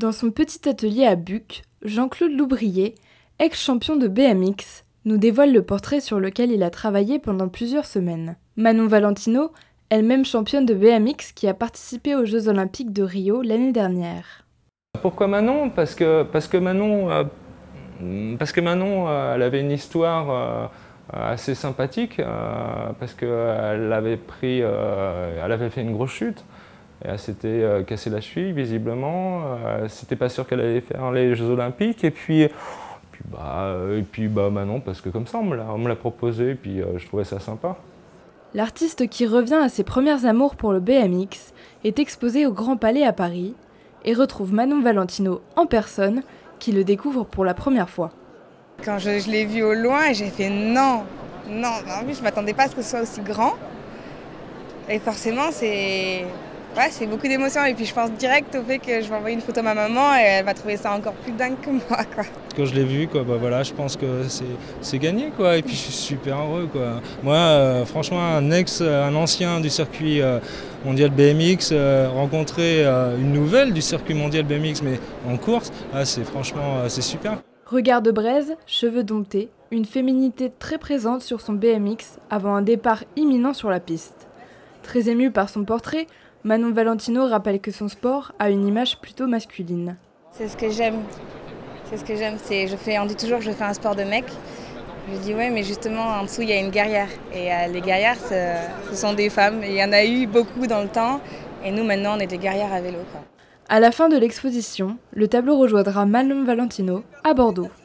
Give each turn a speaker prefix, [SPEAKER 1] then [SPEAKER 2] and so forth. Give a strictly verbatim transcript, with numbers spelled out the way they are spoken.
[SPEAKER 1] Dans son petit atelier à Buc, Jean-Claude Loubrier, ex-champion de B M X, nous dévoile le portrait sur lequel il a travaillé pendant plusieurs semaines. Manon Valentino, elle-même championne de B M X qui a participé aux Jeux Olympiques de Rio l'année dernière.
[SPEAKER 2] Pourquoi Manon? Parce que, parce que Manon, euh, parce que Manon euh, elle avait une histoire euh, assez sympathique, euh, parce qu'elle avait pris, euh, elle avait fait une grosse chute. Et elle s'était euh, cassé la cheville, visiblement. Euh, C'était pas sûr qu'elle allait faire les Jeux Olympiques. Et puis, puis, bah, et puis bah, Manon, parce que comme ça, on me l'a proposé, et puis euh, je trouvais ça sympa.
[SPEAKER 1] L'artiste qui revient à ses premières amours pour le B M X est exposé au Grand Palais à Paris et retrouve Manon Valentino en personne, qui le découvre pour la première fois.
[SPEAKER 3] Quand je, je l'ai vu au loin, j'ai fait non, non, en plus je m'attendais pas à ce que ce soit aussi grand. Et forcément, c'est ouais, c'est beaucoup d'émotions. Et puis je pense direct au fait que je vais envoyer une photo à ma maman et elle va trouver ça encore plus dingue que moi, quoi.
[SPEAKER 4] Quand je l'ai vu, quoi, bah voilà, je pense que c'est gagné, quoi. Et puis je suis super heureux, quoi. Moi, euh, franchement, un ex, un ancien du circuit euh, mondial B M X, euh, rencontrer euh, une nouvelle du circuit mondial B M X, mais en course, ah, c'est franchement, euh, c'est super.
[SPEAKER 1] Regard de braise, cheveux domptés, une féminité très présente sur son B M X avant un départ imminent sur la piste. Très émue par son portrait, Manon Valentino rappelle que son sport a une image plutôt masculine.
[SPEAKER 3] C'est ce que j'aime. C'est ce que j'aime. C'est, je fais, on dit toujours que je fais un sport de mec. Je dis ouais, mais justement en dessous il y a une guerrière. Et euh, les guerrières, ce sont des femmes. Et il y en a eu beaucoup dans le temps. Et nous maintenant, on est des guerrières à vélo, quoi.
[SPEAKER 1] À la fin de l'exposition, le tableau rejoindra Manon Valentino à Bordeaux.